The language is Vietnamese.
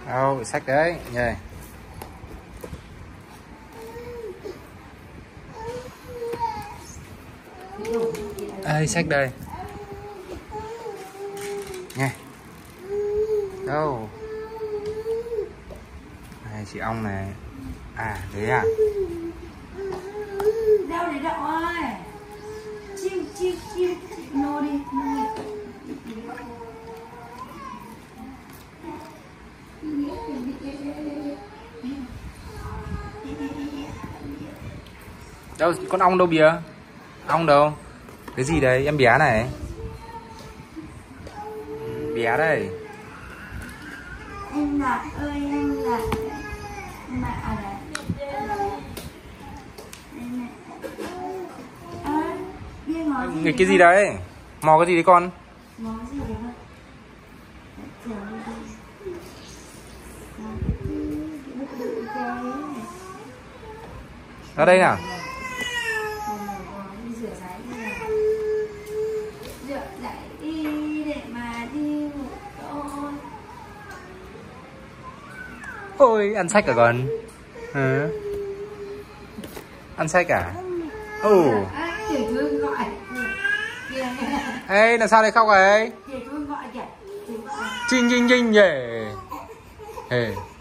Đâu, sách đấy nhỉ. Ê, sách đây nghe. Đâu này, chị ong này. À thế à. Đâu đấy Đậu ơi. Chim nô đi. Đâu con ong đâu bìa. Ong đâu. Cái gì đấy em bé này. Bé đây. Em Lạc ơi, em Lạc. Mẹ này. Người cái gì đấy? Mò cái gì đấy con? Mò cái gì đấy con? Ở đây nào. Đi rửa ráy đi nào. Rửa ráy đi để mà đi ngủ thôi. Ôi ăn sách cả con. Hả? Ăn sách à? Ồ. Tiểu Thư gọi. Ê làm sao đây khóc ấy? Tiểu Thư gọi kìa. Chinh chinh chinh nhỉ. Ê.